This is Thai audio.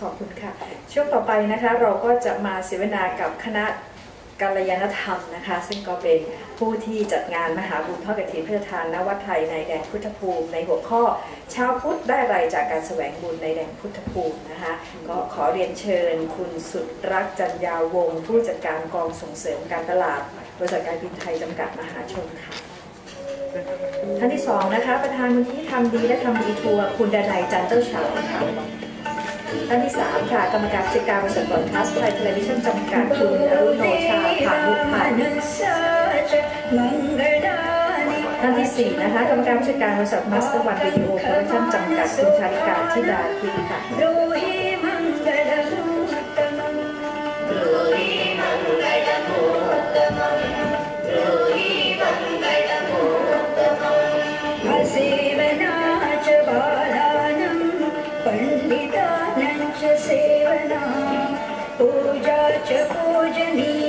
ขอบคุณค่ะช่วงต่อไปนะคะเราก็จะมาเสวนากับคณะกัลยาณธรรมนะคะซึ่งก็เป็นผู้ที่จัดงานมหาบุญทอดกฐินพระราชทานณวัดไทยในแดนพุทธภูมิในหัวข้อชาวพุทธได้อะไรจากการแสวงบุญในแดนพุทธภูมินะคะก็ขอเรียนเชิญคุณสุดรักจันยาวงศ์ผู้จัดการกองส่งเสริมการตลาดบริษัทการบินไทยจำกัดมหาชนค่ะท่านที่2นะคะประธานมูลที่ทำดีและทำดีทัวร์คุณดนัยจันเจ้าฉายค่ะท่านที่3ค่ะกรรมการผู้จัดการบริษัทบอร์ดคาสต์ไทยเทเลวิชั่นจำกัดคุณอรุณโนชาภานุพันธ์ท่านที่4นะคะกรรมการผู้จัดการบริษัทมาสเตอร์วันวิดีโอโปรดักชั่นจำกัดคุณชาลิกาธิดาทิพย์ค่ะ पूजा च पूजनीय